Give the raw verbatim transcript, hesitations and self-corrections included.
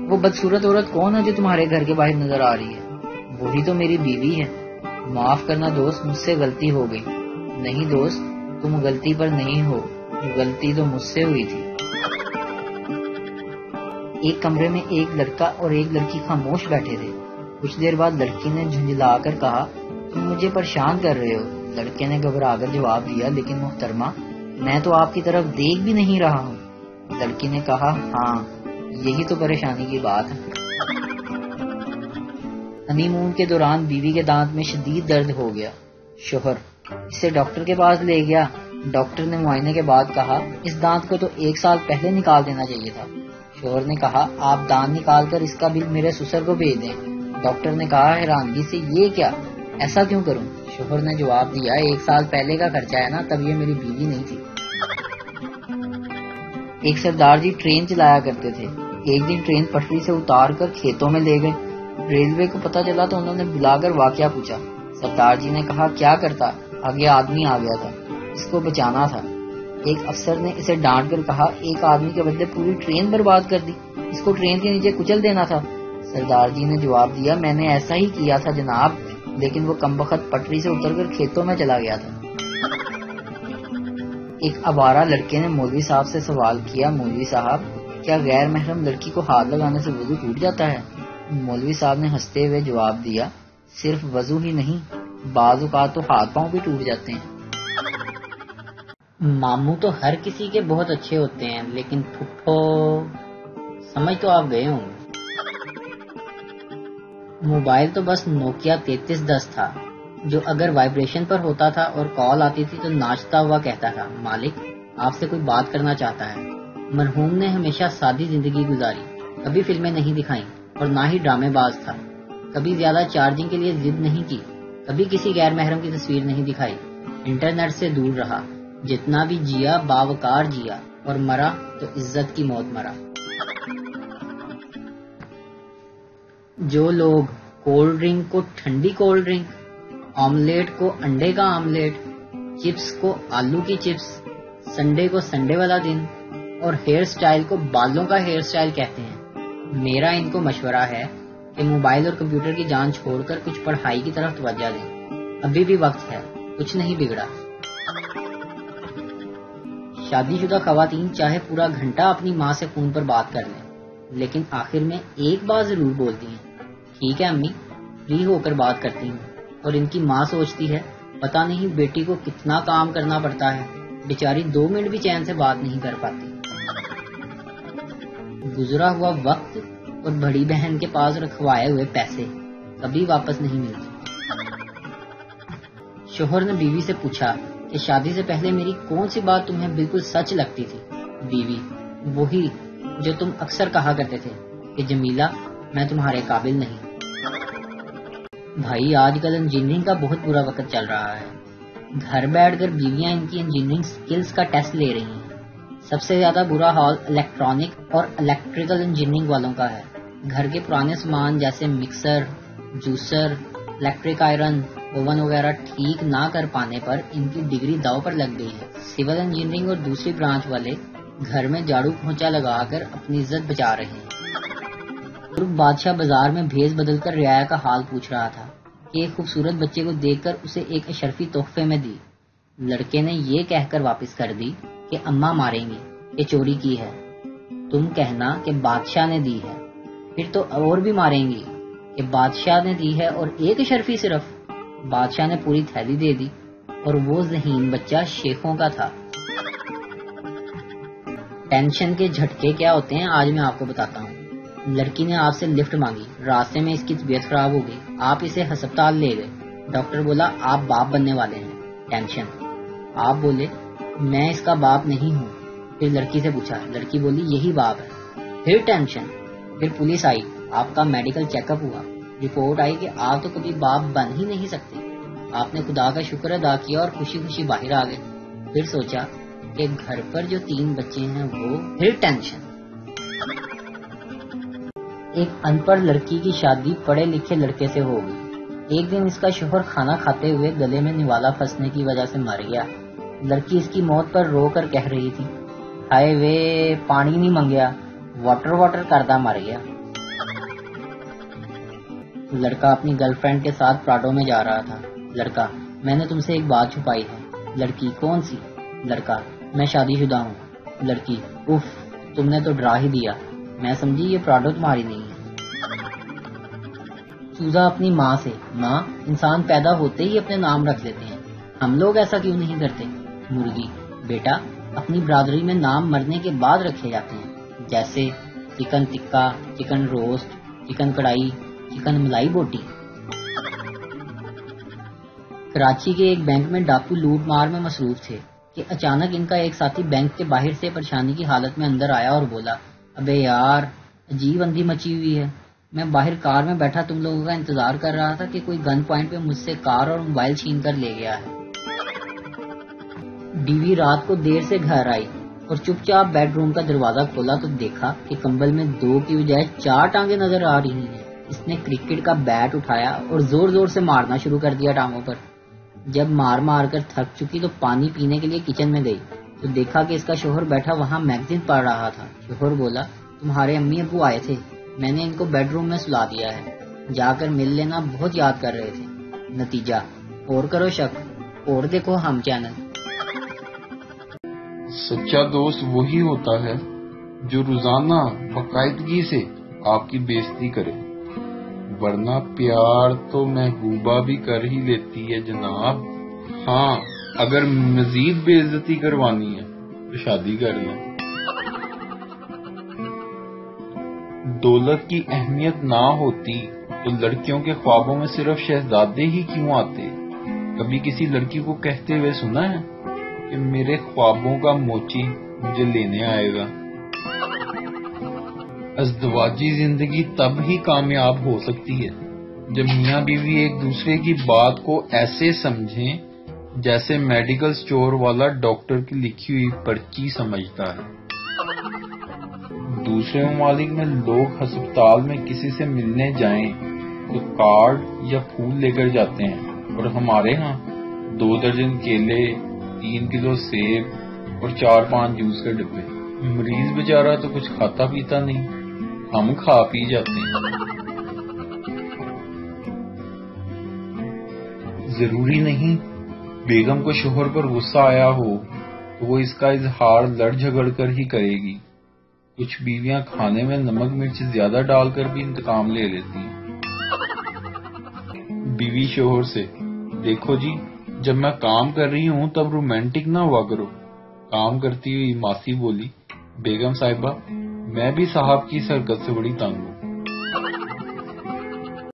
وہ بدصورت عورت کون ہے جو تمہارے گھر کے باہر نظر آ رہی ہے؟ وہی تو میری بیوی ہے۔ معاف کرنا دوست، مجھ سے غلطی ہو گئی۔ نہیں دوست، تم غلطی پر نہیں ہو، غلطی تو مجھ سے ہوئی تھی۔ ایک کمرے میں ایک لڑکا اور ایک لڑکی خاموش بیٹھے تھے۔ کچھ دیر بعد لڑکی نے جھنجھلا کر کہا، تم مجھے پریشان کر رہے ہو۔ لڑکے نے گھبرا کر جواب دیا، لیکن محترمہ، میں تو آپ کی طرف دیکھ بھی نہیں رہا ہوں۔ لڑکی نے کہا، ہاں یہی تو پریشانی کی بات ہے۔ ہنی مون کے دوران بیوی کے دانت میں شدید درد ہو گیا۔ شوہر اسے ڈاکٹر کے پاس لے گیا۔ ڈاکٹر نے معائنے کے بعد کہا، اس دانت کو تو ایک سال پہلے نکال دینا چاہیے تھا۔ شوہر نے کہا، آپ دانت نکال کر اس کا بل میرے سسر کو بھیج دیں۔ ڈاکٹر نے کہا حیرانگی سے، یہ کیا، ایسا کیوں کروں؟ شوہر نے جواب دیا، ایک سال پہلے کا خرچہ ہے نا، تب یہ میری بیوی نہیں تھی۔ ایک سردار جی ٹرین چلایا کرتے تھے۔ ایک دن ٹرین پٹری سے اتار کر کھیتوں میں لے گئے۔ ریلوے کو پتہ چلا تو انہوں نے بلا کر واقعہ پوچھا۔ سردار جی نے کہا، کیا کرتا، آگے آدمی آ گیا تھا، اس کو بچانا تھا۔ ایک افسر نے اسے ڈانٹ کر کہا، ایک آدمی کے بدلے پوری ٹرین برباد کر دی، اس کو ٹرین کے نیچے کچل دینا تھا۔ سردار جی نے جواب دیا، میں نے ایسا ہی کیا تھا جناب، لیکن وہ کمبخت پٹری سے اتر کر کھیتوں میں چلا گیا تھا۔ ایک آوارہ لڑکے نے مولوی صاحب سے سوال کیا، مولوی صاحب، کیا غیر محرم لڑکی کو ہاتھ لگانے سے وضو ٹوٹ جاتا ہے؟ مولوی صاحب نے ہنستے ہوئے جواب دیا، صرف وضو ہی نہیں، بعض اوقات تو ہاتھ پاؤں بھی ٹوٹ جاتے ہیں۔ ماموں تو ہر کسی کے بہت اچھے ہوتے ہیں، لیکن پھپھو، سمجھ تو آپ گئے ہوں گے۔ موبائل تو بس نوکیا تینتیس دس تھا، جو اگر وائبریشن پر ہوتا تھا اور کال آتی تھی تو ناچتا ہوا کہتا تھا، مالک آپ سے کوئی بات کرنا چاہتا ہے۔ مرحوم نے ہمیشہ سادی زندگی گزاری، کبھی فلمیں نہیں دکھائیں اور نہ ہی ڈرامے باز تھا، کبھی زیادہ چارجنگ کے لیے ضد نہیں کی، کبھی کسی غیر محرم کی تصویر نہیں دکھائی، انٹرنیٹ سے دور رہا، جتنا بھی جیا باوقار جیا، اور مرا تو عزت کی موت مرا۔ جو لوگ کولڈ ڈرنک کو ٹھنڈی کولڈ ڈرنک، آملیٹ کو انڈے کا آملیٹ، چپس کو آلو کی چپس، سنڈے کو سنڈے والا دن اور ہیئر سٹائل کو بالوں کا ہیئر سٹائل کہتے ہیں، میرا ان کو مشورہ ہے کہ موبائل اور کمپیوٹر کی جان چھوڑ کر کچھ پڑھائی کی طرف توجہ دیں، ابھی بھی وقت ہے، کچھ نہیں بگڑا۔ شادی شدہ خواتین چاہے پورا گھنٹہ اپنی ماں سے فون پر بات کر لیں، لیکن آخر میں ایک بات ضرور بولتی ہیں، ٹھیک ہے امی، فری ہو کر بات کرتی ہوں۔ اور ان کی ماں سوچتی ہے، پتہ نہیں بیٹی کو کتنا کام کرنا پڑتا ہے، بیچاری دو منٹ بھی چین سے بات نہیں کر پاتی۔ گزرا ہوا وقت اور بڑی بہن کے پاس رکھوائے ہوئے پیسے کبھی واپس نہیں ملتے۔ شوہر نے بیوی سے پوچھا کہ شادی سے پہلے میری کون سی بات تمہیں بالکل سچ لگتی تھی؟ بیوی، وہی جو تم اکثر کہا کرتے تھے کہ جمیلہ میں تمہارے قابل نہیں۔ بھائی آج کل انجینئرنگ کا بہت برا وقت چل رہا ہے، گھر بیٹھ کر بیویاں ان کی انجینئرنگ سکلز کا ٹیسٹ لے رہی ہیں۔ سب سے زیادہ برا حال الیکٹرانک اور الیکٹریکل انجینئرنگ والوں کا ہے۔ گھر کے پرانے سامان جیسے mixer, juicer, electric iron, oven وغیرہ ٹھیک نہ کر پانے پر ان کی ڈگری داؤ پر لگ گئی ہے۔ سول انجینئرنگ اور دوسری برانچ والے گھر میں جھاڑو پونچھا لگا کر اپنی عزت بچا رہے ہیں۔ ترک بادشاہ بازار میں بھیس بدل کر رعایا کا حال پوچھ رہا تھا کہ ایک خوبصورت بچے کو دیکھ کر اسے ایک اشرفی تحفے میں دی۔ لڑکے نے یہ کہہ کر واپس کر دی کہ اماں ماریں گی کہ چوری کی ہے، تم کہنا کہ بادشاہ نے دی ہے، پھر تو اور بھی ماریں گی کہ بادشاہ نے دی ہے اور ایک اشرفی صرف۔ بادشاہ نے پوری تھیلی دے دی اور وہ ذہین بچہ شیخوں کا تھا۔ ٹینشن کے جھٹکے کیا ہوتے ہیں آج میں آپ کو بتاتا ہوں۔ لڑکی نے آپ سے لفٹ مانگی، راستے میں اس کی طبیعت خراب ہو گئی، آپ اسے ہسپتال لے گئے، ڈاکٹر بولا آپ باپ بننے والے ہیں، ٹینشن۔ آپ بولے میں اس کا باپ نہیں ہوں، پھر لڑکی سے پوچھا، لڑکی بولی یہی باپ ہے، پھر ٹینشن۔ پھر پولیس آئی، آپ کا میڈیکل چیک اپ ہوا، رپورٹ آئی کہ آپ تو کبھی باپ بن ہی نہیں سکتے۔ آپ نے خدا کا شکر ادا کیا اور خوشی خوشی باہر آ گئے۔ پھر سوچا کہ گھر پر جو تین بچے ہیں وہ، پھر ٹینشن۔ ایک ان پڑھ لڑکی کی شادی پڑھے لکھے لڑکے سے ہو گئی۔ ایک دن اس کا شوہر کھانا کھاتے ہوئے گلے میں نوالا پھنسنے کی وجہ سے مر گیا۔ لڑکی اس کی موت پر رو کر کہہ رہی تھی، ہائے وے پانی نہیں منگیا، واٹر واٹر کردہ مر گیا۔ لڑکا اپنی گرل فرینڈ کے ساتھ پراڈو میں جا رہا تھا۔ لڑکا: میں نے تم سے ایک بات چھپائی ہے۔ لڑکی: کون سی؟ لڑکا: میں شادی شدہ ہوں۔ لڑکی: اف، تم نے تو ڈرا ہی دیا، میں سمجھی یہ پراڈو تمہاری نہیں ہے۔ چوزا اپنی ماں سے: ماں، انسان پیدا ہوتے ہی اپنے نام رکھ دیتے ہیں، ہم لوگ ایسا کیوں نہیں کرتے؟ مرغی: بیٹا، اپنی برادری میں نام مرنے کے بعد رکھے جاتے ہیں، جیسے chicken tikka, chicken roast, chicken karahi, chicken malai boti. Karachi کے ایک بینک میں ڈاکو لوٹ مار میں مصروف تھے کہ اچانک ان کا ایک ساتھی بینک کے باہر سے پریشانی کی حالت میں اندر آیا اور بولا: ابے یار، عجیب اندھی مچی ہوئی ہے، میں باہر کار میں بیٹھا تم لوگوں کا انتظار کر رہا تھا کہ کوئی گن پوائنٹ پہ مجھ سے کار اور موبائل چھین کر لے گیا ہے۔ بیوی رات کو دیر سے گھر آئی اور چپ چاپ بیڈ روم کا دروازہ کھولا تو دیکھا کہ کمبل میں دو کی بجائے چار ٹانگیں نظر آ رہی ہیں۔ اس نے کرکٹ کا بیٹ اٹھایا اور زور زور سے مارنا شروع کر دیا ٹانگوں پر۔ جب مار مار کر تھک چکی تو پانی پینے کے لیے کچن میں گئی تو دیکھا کہ اس کا شوہر بیٹھا وہاں میگزین پڑھ رہا تھا۔ شوہر بولا: تمہارے امی ابو آئے تھے، میں نے ان کو بیڈ روم میں سلا دیا ہے، جا کر مل لینا، بہت یاد کر رہے تھے۔ نتیجہ: اور کرو شک، اور دیکھو ہم چینل۔ سچا دوست وہی ہوتا ہے جو روزانہ باقاعدگی سے آپ کی بے عزتی کرے، ورنہ پیار تو محبوبہ بھی کر ہی لیتی ہے جناب۔ ہاں، اگر مزید بے عزتی کروانی ہے تو شادی کر لیں۔ دولت کی اہمیت نہ ہوتی تو لڑکیوں کے خوابوں میں صرف شہزادے ہی کیوں آتے؟ کبھی کسی لڑکی کو کہتے ہوئے سنا ہے کہ میرے خوابوں کا موچی مجھے لینے آئے گا؟ ازدواجی زندگی تب ہی کامیاب ہو سکتی ہے جب میاں بیوی ایک دوسرے کی بات کو ایسے سمجھیں جیسے میڈیکل سٹور والا ڈاکٹر کی لکھی ہوئی پرچی سمجھتا ہے۔ دوسرے ممالک میں لوگ ہسپتال میں کسی سے ملنے جائیں تو کارڈ یا پھول لے کر جاتے ہیں، اور ہمارے ہاں دو درجن کیلے، تین کلو سیب اور چار پانچ جوس کے ڈبے۔ مریض بیچارہ تو کچھ کھاتا پیتا نہیں، ہم کھا پی جاتے ہیں۔ ضروری نہیں بیگم کو شوہر پر غصہ آیا ہو تو وہ اس کا اظہار لڑ جھگڑ کر ہی کرے گی۔ کچھ بیویاں کھانے میں نمک مرچ زیادہ ڈال کر بھی انتقام لے لیتی ہیں۔ بیوی شوہر سے: دیکھو جی، جب میں کام کر رہی ہوں تب رومانٹک نہ ہوا کرو۔ کام کرتی ہوئی ماسی بولی: بیگم صاحبہ، میں بھی صاحب کی حرکت سے بڑی تنگ ہوں۔